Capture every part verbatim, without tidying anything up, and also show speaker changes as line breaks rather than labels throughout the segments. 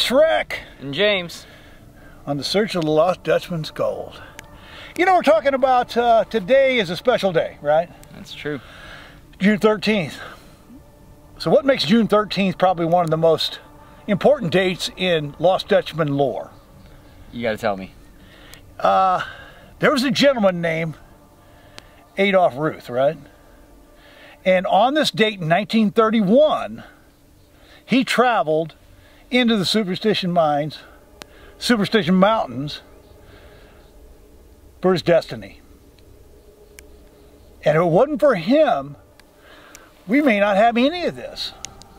Shrek.
And James.
On the search of the Lost Dutchman's gold. You know, we're talking about uh, today is a special day, right?
That's true.
June thirteenth. So what makes June thirteenth probably one of the most important dates in Lost Dutchman lore?
You gotta tell me.
Uh, there was a gentleman named Adolph Ruth, right? And on this date in nineteen thirty-one, he traveled into the Superstition Mines, Superstition Mountains, for his destiny. And if it wasn't for him, we may not have any of this.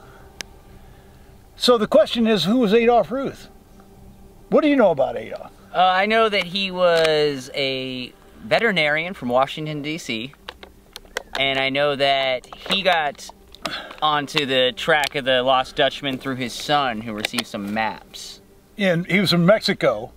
So the question is, who was Adolph Ruth? What do you know about Adolph?
Uh, I know that he was a veterinarian from Washington, D C And I know that he got onto the track of the Lost Dutchman through his son, who received some maps.
And he was from Mexico.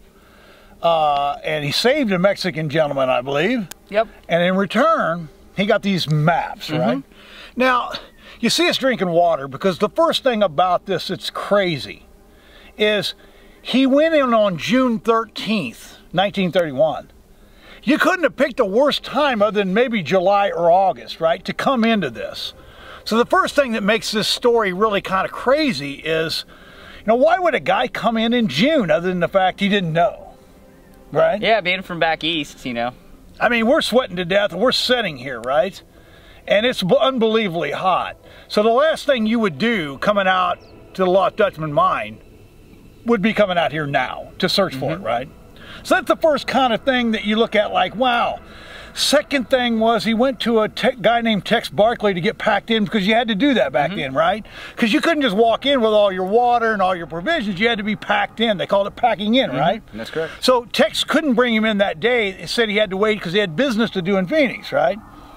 Uh, and he saved a Mexican gentleman, I believe.
Yep.
And in return, he got these maps, mm-hmm. right? Now, you see us drinking water because the first thing about this that's crazy is he went in on June thirteenth, nineteen thirty-one. You couldn't have picked a worse time other than maybe July or August, right, to come into this. So the first thing that makes this story really kind of crazy is, you know, why would a guy come in in June other than the fact he didn't know? Right?
Yeah, being from back east, you know.
I mean, we're sweating to death. We're sitting here, right? And it's unbelievably hot. So the last thing you would do coming out to the Lost Dutchman mine would be coming out here now to search for
mm-hmm.
it, right? So that's the first kind of thing that you look at like, wow. Second thing was he went to a guy named Tex Barkley to get packed in because you had to do that back mm-hmm. then, right? Because you couldn't just walk in with all your water and all your provisions. You had to be packed in. They called it packing in, mm-hmm. right?
That's correct.
So Tex couldn't bring him in that day. He said he had to wait because he had business to do in Phoenix, right?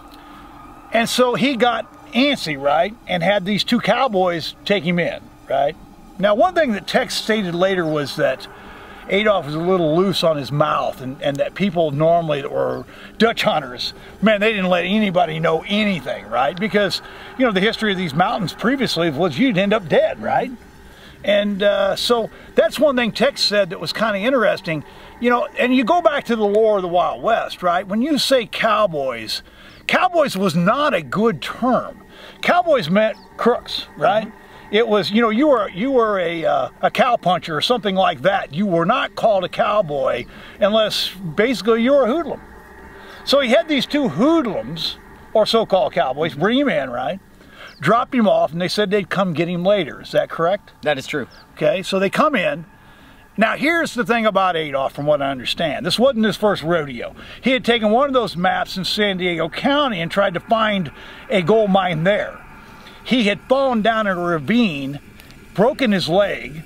And so he got antsy, right? And had these two cowboys take him in, right? Now, one thing that Tex stated later was that Adolph was a little loose on his mouth, and, and that people normally that were Dutch hunters, man, they didn't let anybody know anything, right? Because, you know, the history of these mountains previously was you'd end up dead, right? And uh, so that's one thing Tex said that was kind of interesting, you know, and you go back to the lore of the Wild West, right? When you say cowboys, cowboys was not a good term. Cowboys meant crooks, right? Mm-hmm. It was, you know, you were you were a uh, a cowpuncher or something like that. You were not called a cowboy unless basically you were a hoodlum. So he had these two hoodlums, or so-called cowboys, bring him in, right? Drop him off, and they said they'd come get him later. Is that correct?
That is true.
Okay, so they come in. Now here's the thing about Adolph, from what I understand. This wasn't his first rodeo. He had taken one of those maps in San Diego County and tried to find a gold mine there. He had fallen down in a ravine, broken his leg,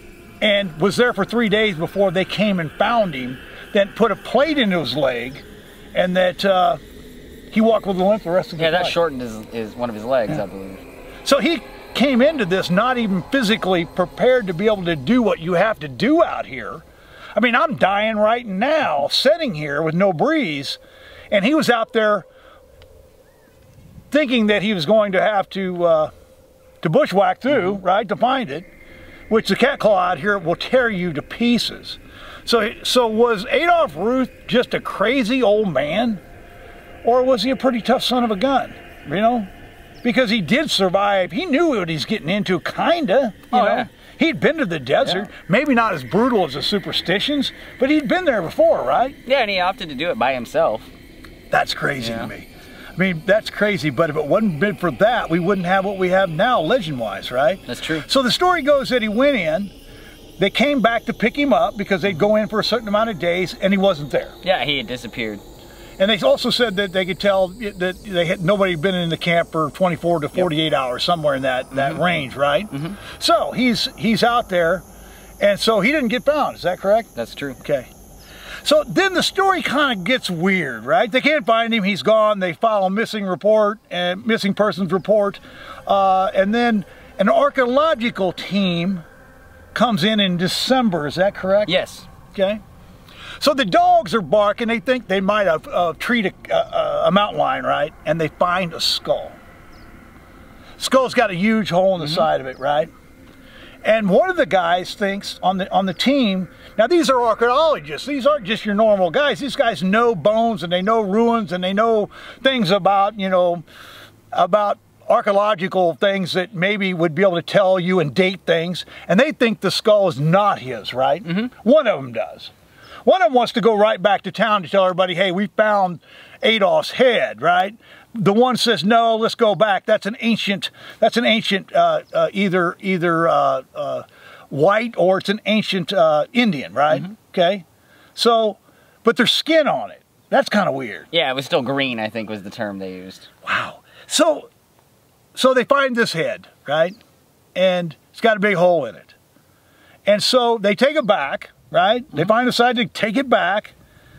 and was there for three days before they came and found him, then put a plate into his leg, and that uh, he walked with a limp the rest of the
Yeah,
life.
that shortened his, his, one of his legs, yeah. I believe.
So he came into this not even physically prepared to be able to do what you have to do out here. I mean, I'm dying right now, sitting here with no breeze, and he was out there thinking that he was going to have to uh, to bushwhack through, mm-hmm. right, to find it, which the cat claw out here will tear you to pieces. So, so was Adolph Ruth just a crazy old man, or was he a pretty tough son of a gun, you know? Because he did survive. He knew what he's getting into, kinda, you
oh,
know?
Yeah.
He'd been to the desert, yeah. maybe not as brutal as the Superstitions, but he'd been there before, right?
Yeah, and he opted to do it by himself.
That's crazy
yeah.
to me. I mean, that's crazy, but if it wasn't been for that, we wouldn't have what we have now, legend-wise, right?
That's true.
So the story goes that he went in, they came back to pick him up because they'd go in for a certain amount of days, and he wasn't there.
Yeah, he had disappeared.
And they also said that they could tell that they had nobody had been in the camp for twenty-four to forty-eight yep. hours, somewhere in that, that mm-hmm. range, right? Mm-hmm. So he's, he's out there, and so he didn't get found, is that correct?
That's true.
Okay. So then the story kind of gets weird, right? They can't find him, he's gone. They file a missing report, and missing persons report. Uh, and then an archaeological team comes in in December, is that correct?
Yes.
Okay. So the dogs are barking, they think they might have uh, treated a, a, a mountain lion, right? And they find a skull. Skull's got a huge hole in the mm-hmm. side of it, right? And one of the guys thinks on the on the team, now these are archaeologists, these aren't just your normal guys. These guys know bones and they know ruins and they know things about, you know, about archaeological things that maybe would be able to tell you and date things. And they think the skull is not his, right? Mm-hmm. One of them does. One of them wants to go right back to town to tell everybody, hey, we found Adolph's head, right? The one says, no, let's go back. That's an ancient, that's an ancient, uh, uh, either either uh, uh, white or it's an ancient uh, Indian, right? Mm-hmm. Okay. So, but there's skin on it. That's kind of weird.
Yeah, it was still green, I think was the term they used.
Wow. So, so they find this head, right? And it's got a big hole in it. And so they take it back, right? Mm-hmm. They finally decide to take it back.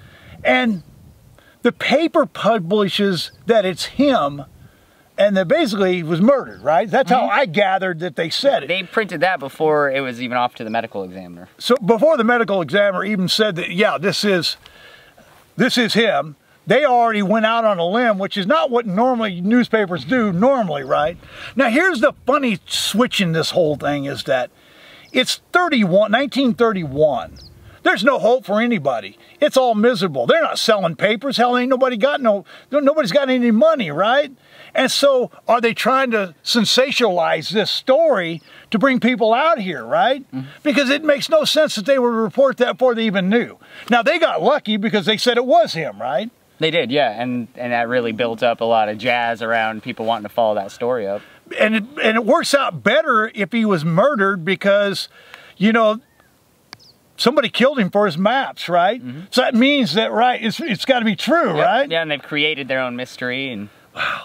And the paper publishes that it's him and that basically he was murdered, right? That's mm-hmm. how I gathered that they said it.
They printed that before it was even off to the medical examiner.
So before the medical examiner even said that, yeah, this is, this is him, they already went out on a limb, which is not what normally newspapers do normally, right? Now here's the funny switch in this whole thing is that it's thirty-one, nineteen thirty-one. There's no hope for anybody. It's all miserable. They're not selling papers. Hell, ain't nobody got no, nobody's got any money, right? And so are they trying to sensationalize this story to bring people out here, right? Mm-hmm. Because it makes no sense that they would report that before they even knew. Now, they got lucky because they said it was him, right?
They did, yeah, and, and that really built up a lot of jazz around people wanting to follow that story up.
And it, and it works out better if he was murdered because, you know, somebody killed him for his maps, right? Mm-hmm. So that means that, right, it's, it's got to be true, yep. right?
Yeah, and they've created their own mystery. And
wow.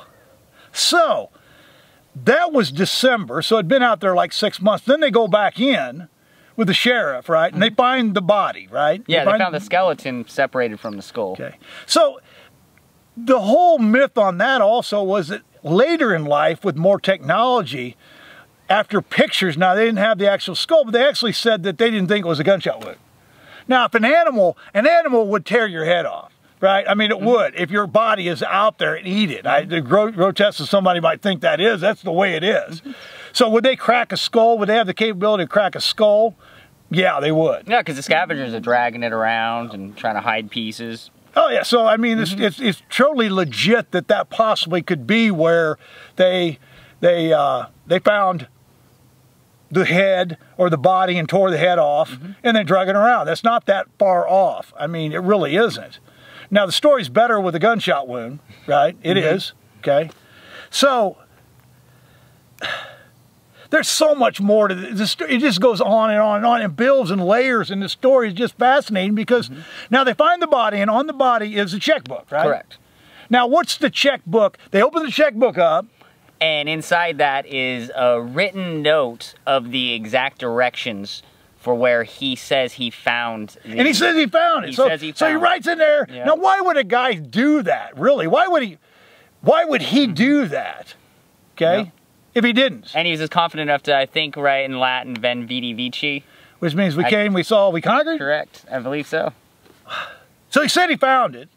So, that was December, so it'd been out there like six months. Then they go back in with the sheriff, right? And they find the body, right?
Yeah,
they,
they found the skeleton separated from the skull.
Okay. So, the whole myth on that also was that later in life, with more technology, after pictures, now they didn't have the actual skull, but they actually said that they didn't think it was a gunshot wound. Now, if an animal, an animal would tear your head off, right? I mean, it mm-hmm. would. If your body is out there and eat it. I, the grotesque as somebody might think that is, that's the way it is. Mm-hmm. So would they crack a skull? Would they have the capability to crack a skull? Yeah, they would.
Yeah, because the scavengers are dragging it around and trying to hide pieces.
Oh, yeah. So, I mean, mm-hmm. it's, it's, it's totally legit that that possibly could be where they, they, uh, they found the head or the body and tore the head off mm-hmm. and then drug it around. That's not that far off. I mean, it really isn't. Now, the story's better with a gunshot wound, right? It mm-hmm. is, okay? So, there's so much more to this. It just goes on and on and on and builds and layers, and the story is just fascinating because mm-hmm. now they find the body, and on the body is a checkbook, right?
Correct.
Now, what's the checkbook? They open the checkbook up.
And inside that is a written note of the exact directions for where he says he found the,
and he says he found it.
He
so,
says he found
so he writes in there.
Yep.
Now, why would a guy do that, really? Why would he, why would he do that, okay, yep. if he didn't?
And he was just confident enough to, I think, write in Latin, Ven Vidi Vici.
Which means we
I,
came, we saw, we conquered?
Correct. I believe so.
So he said he found it.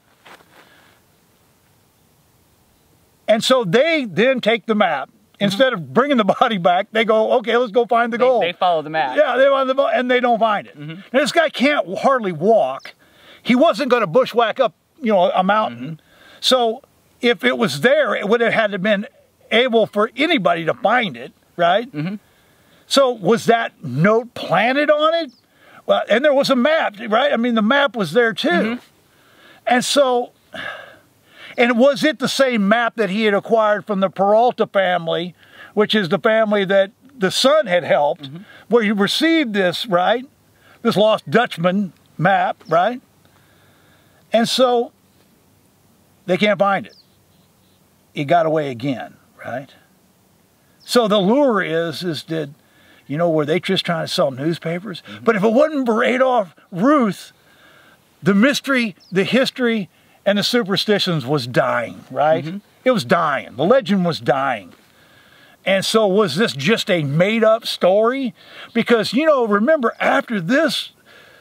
And so they then take the map. Instead of bringing the body back, they go, okay, let's go find the
they,
gold.
They follow the map.
Yeah, they find the and they don't find it. Mm-hmm. Now, this guy can't hardly walk. He wasn't going to bushwhack up, you know, a mountain. Mm-hmm. So if it was there, it would have had to been able for anybody to find it, right? Mm-hmm. So was that note planted on it? Well, and there was a map, right? I mean, the map was there too. Mm-hmm. And so... And was it the same map that he had acquired from the Peralta family, which is the family that the son had helped, mm-hmm. where he received this, right? This Lost Dutchman map, right? And so they can't find it. It got away again, right? So the lure is, is that, you know, were they just trying to sell newspapers? Mm-hmm. But if it wasn't for Adolph Ruth, the mystery, the history, and the superstitions was dying, right? Mm-hmm. It was dying. The legend was dying. And so was this just a made-up story? Because, you know, remember, after this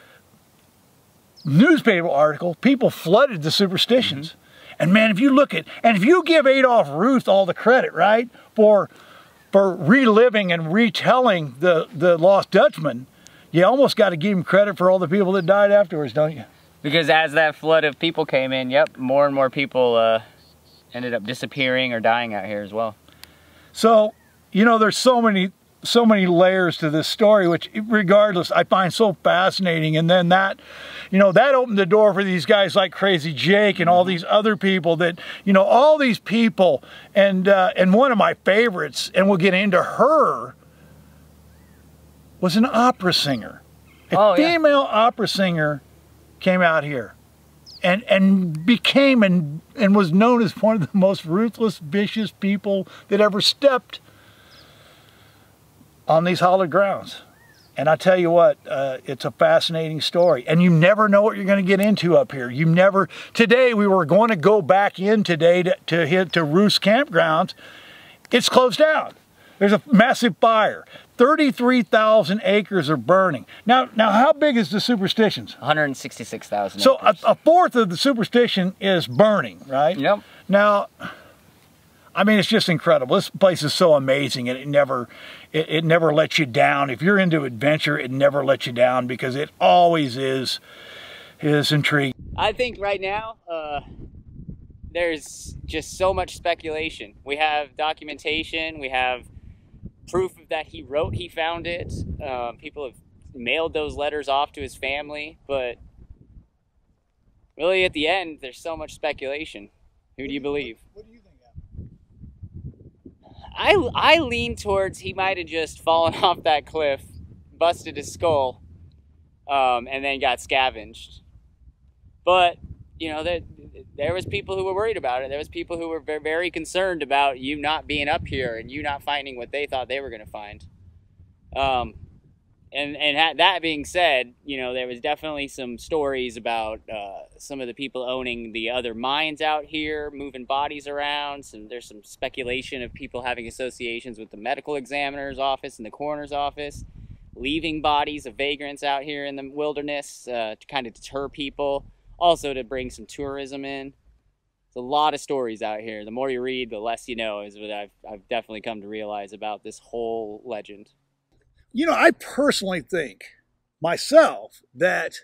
newspaper article, people flooded the superstitions. Mm-hmm. And man, if you look at, and if you give Adolph Ruth all the credit, right, for, for reliving and retelling the, the Lost Dutchman, you almost got to give him credit for all the people that died afterwards, don't you?
Because as that flood of people came in, yep, more and more people uh, ended up disappearing or dying out here as well.
So, you know, there's so many, so many layers to this story, which regardless, I find so fascinating. And then that, you know, that opened the door for these guys like Crazy Jake and all these other people that, you know, all these people. And, uh, and one of my favorites, and we'll get into her, was an opera singer. A
oh,
female
yeah.
opera singer came out here and and became and and was known as one of the most ruthless, vicious people that ever stepped on these hallowed grounds. And I tell you what, uh, it's a fascinating story, and you never know what you're going to get into up here. You never. Today we were going to go back in today to, to hit to Ruth's campground. It's closed down. There's a massive fire. thirty-three thousand acres are burning. Now, now, how big is the Superstitions?
one hundred sixty-six thousand
So a, a fourth of the Superstition is burning, right?
Yep.
Now, I mean, it's just incredible. This place is so amazing, and it never, it, it never lets you down. If you're into adventure, it never lets you down because it always is, is intriguing.
I think right now, uh, there's just so much speculation. We have documentation. We have proof that he wrote he found it. Um, people have mailed those letters off to his family, but really at the end, there's so much speculation. Who do you believe?
What do you think,
I, I lean towards he might have just fallen off that cliff, busted his skull, um, and then got scavenged. But, you know, there, there was people who were worried about it. There was people who were very, very concerned about you not being up here and you not finding what they thought they were going to find. Um, and and that being said, you know, there was definitely some stories about uh, some of the people owning the other mines out here, moving bodies around. Some, there's some speculation of people having associations with the medical examiner's office and the coroner's office, leaving bodies of vagrants out here in the wilderness uh, to kind of deter people. Also to bring some tourism in. There's a lot of stories out here. The more you read, the less you know, is what I've, I've definitely come to realize about this whole legend.
You know, I personally think, myself, that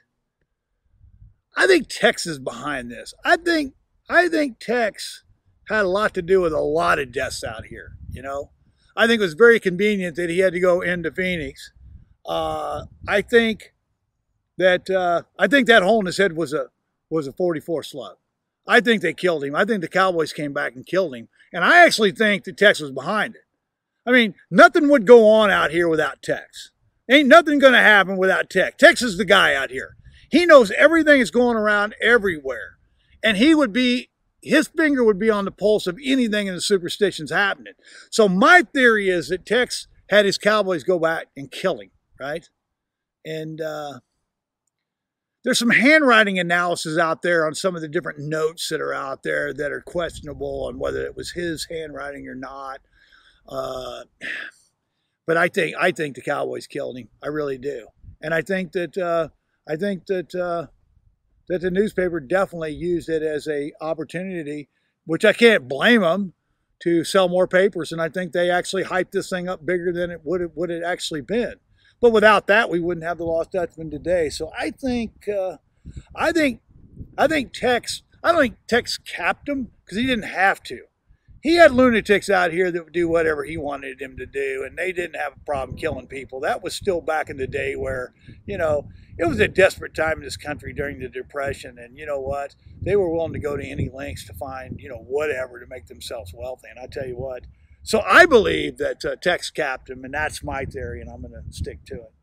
I think Tex is behind this. I think, I think Tex had a lot to do with a lot of deaths out here, you know. I think it was very convenient that he had to go into Phoenix. Uh, I think that, uh, I think that hole in his head was a, was a forty-four slug. I think they killed him. I think the Cowboys came back and killed him. And I actually think that Tex was behind it. I mean, nothing would go on out here without Tex. Ain't nothing going to happen without Tex. Tex is the guy out here. He knows everything that's going around everywhere. And he would be, his finger would be on the pulse of anything in the Superstitions happening. So my theory is that Tex had his Cowboys go back and kill him, right? And, uh, there's some handwriting analysis out there on some of the different notes that are out there that are questionable on whether it was his handwriting or not. Uh, but I think I think the Cowboys killed him. I really do, and I think that uh, I think that uh, that the newspaper definitely used it as a opportunity, which I can't blame them, to sell more papers. And I think they actually hyped this thing up bigger than it would have, would it actually been. But without that, we wouldn't have the Lost Dutchman today. So I think, uh, I think, I think Tex, I don't think Tex capped him because he didn't have to. He had lunatics out here that would do whatever he wanted him to do, and they didn't have a problem killing people. That was still back in the day where, you know, it was a desperate time in this country during the Depression, and you know what? They were willing to go to any lengths to find, you know, whatever to make themselves wealthy. And I tell you what, so I believe that uh, Tex capped him, and that's my theory, and I'm going to stick to it.